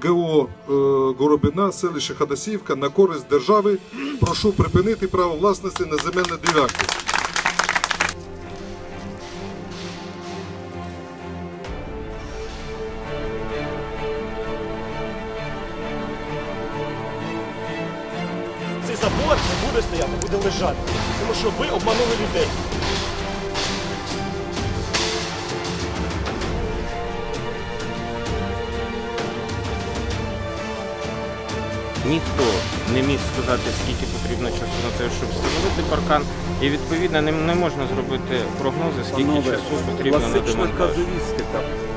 ГО Горобина, селище Хадасівка на користь держави. Прошу припинити право власності на земельні ділянки. Цей забор не буде стояти, буде лежати, тому що ви обманули людей. Ніхто не міг сказати, скільки потрібно часу на те, щоб встановити паркан, і відповідно не можна зробити прогнози, скільки часу потрібно на демонтаж. Класична казуїстика.